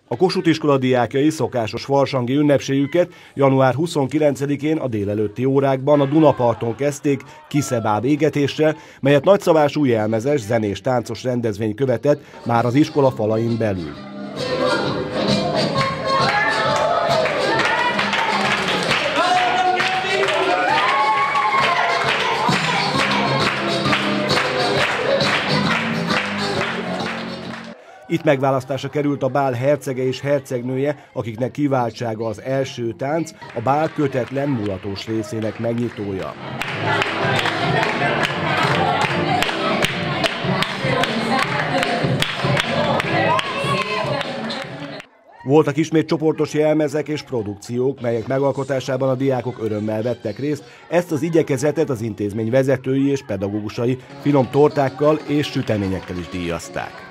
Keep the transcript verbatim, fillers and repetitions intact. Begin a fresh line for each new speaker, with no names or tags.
A Kossuth iskola diákjai szokásos varsangi ünnepségüket január huszonkilencedikén a délelőtti órákban a Dunaparton kezdték kiszebáb égetéssel, melyet nagyszabású jelmezes, zenés, táncos rendezvény követett már az iskola falain belül. Itt megválasztásra került a bál hercege és hercegnője, akiknek kiváltsága az első tánc, a bál kötetlen mulatós részének megnyitója. Voltak ismét csoportos jelmezek és produkciók, melyek megalkotásában a diákok örömmel vettek részt. Ezt az igyekezetet az intézmény vezetői és pedagógusai finom tortákkal és süteményekkel is díjazták.